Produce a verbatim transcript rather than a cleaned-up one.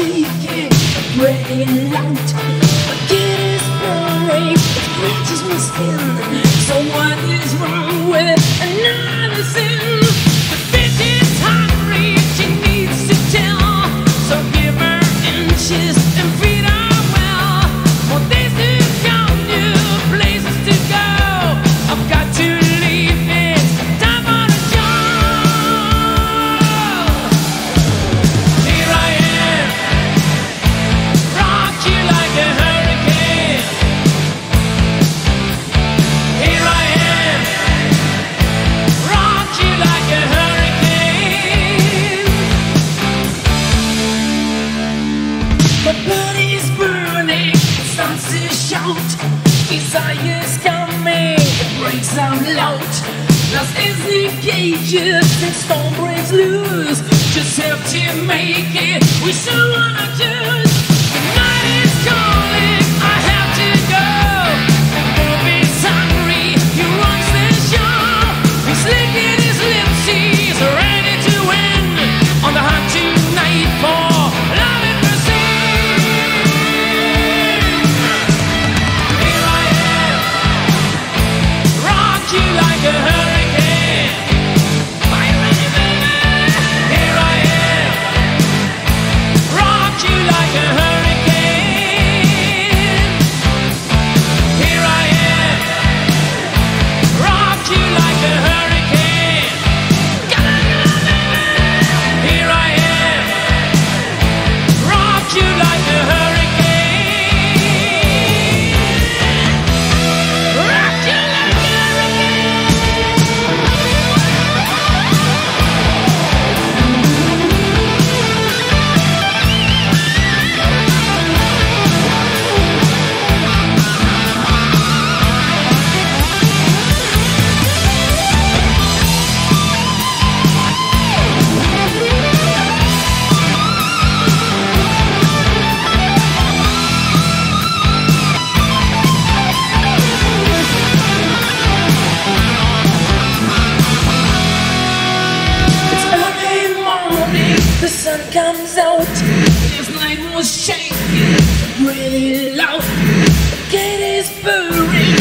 shaking, breaking out. Forget his brain, it reaches my skin. So what is wrong with another sin? The bitch is hungry, she needs to tell. So give her inches and feed her well. More days to come, new places to go. I've got to leave, it's time for the show. Here I am, rock you like a hurricane. Here I am, rock you like a hurricane. My body's burning, it starts to shout. Desire's coming, it breaks out loud. Lost is the cages, and storm breaks loose. Just have to make it, we still wanna choose. The night is calling, I have to go. The movie's hungry, he runs the show. He's licking his lips, he's ready to win. On the hunt tonight for love and mercy. Here I am, rock you like a hurricane. Are you ready, baby? Here I am, rock you like a hurricane. Here I am, rock you like a hurricane. Here I am, rock you like a hurricane. Rock you like a It's early morning, the sun comes out. This night was shaking, really loud. The gate is burning,